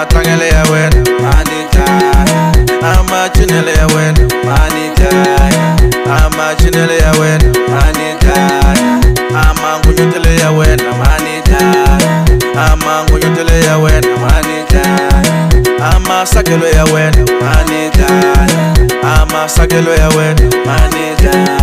tangele ya wena manita ama chinele ya wena manita ama chinele ya wena manita ama ngunyutele ya wena manita ama ngunyutele ya wena manita ama sakelo ya wena manita ama sakelo ya wena manita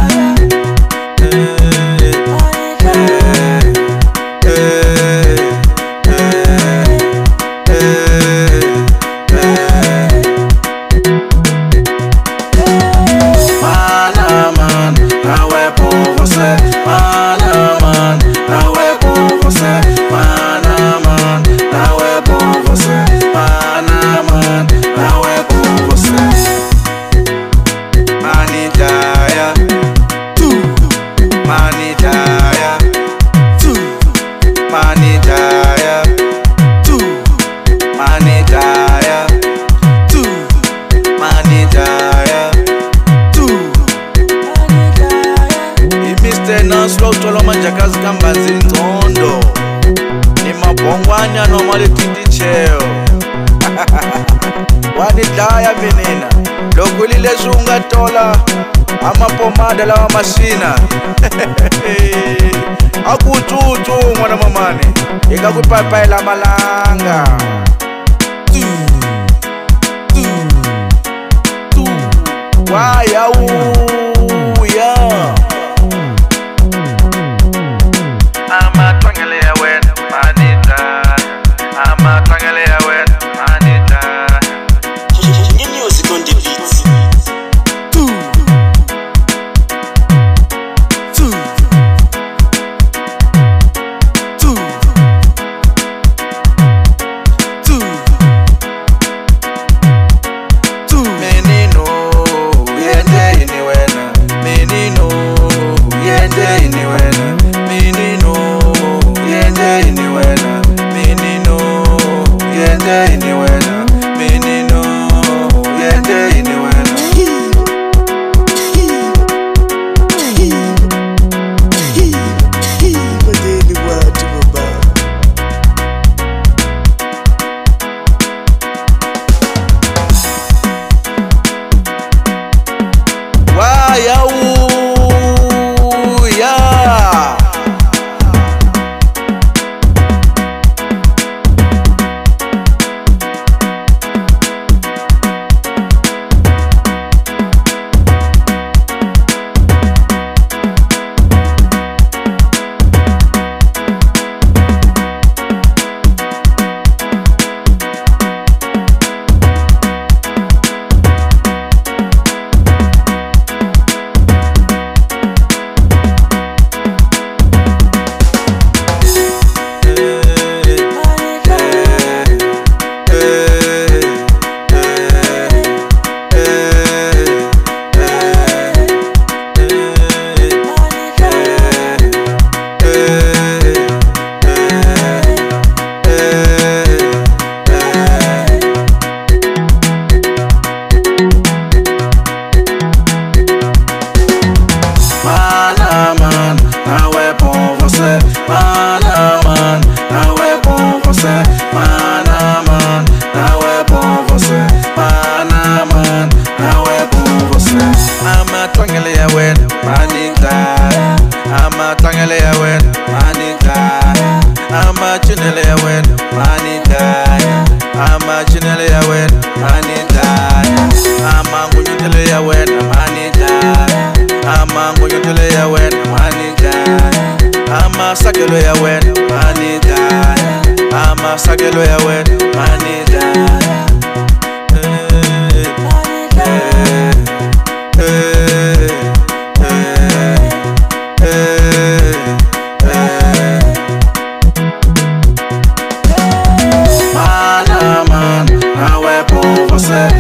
Slow tolo manjakazi kambanzi ntondo ni mabongwanya noma letiti cheo wanidlaya menina lokhu lilezi ungatola amapomada lawa mashina akututu mwana mamane ikakuphayela malanga waya sakelo ya wena manita ama sakelo ya wena manita man, nawe po você